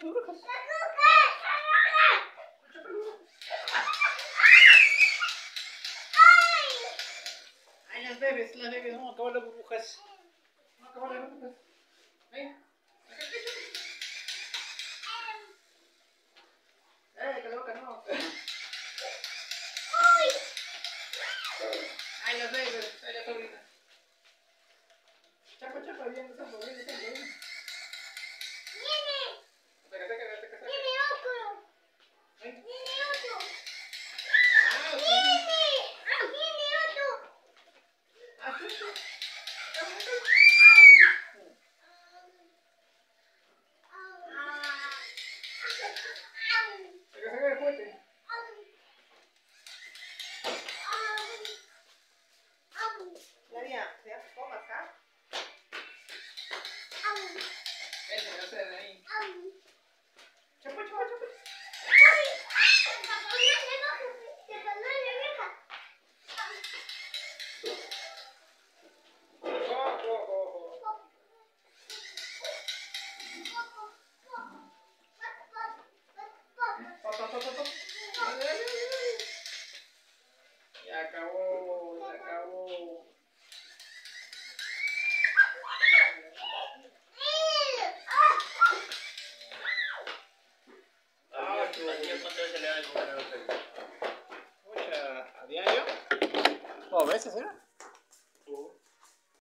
brujas. Ay, las bebés, vamos a acabar las burbujas. Vamos a acabar las burbujas. Ven. Que la boca no. Ay, las bebés, ay, la sobrina. Chapa, chapa, bien, bien. Ya acabó. ¿A diario? ¿O veces era?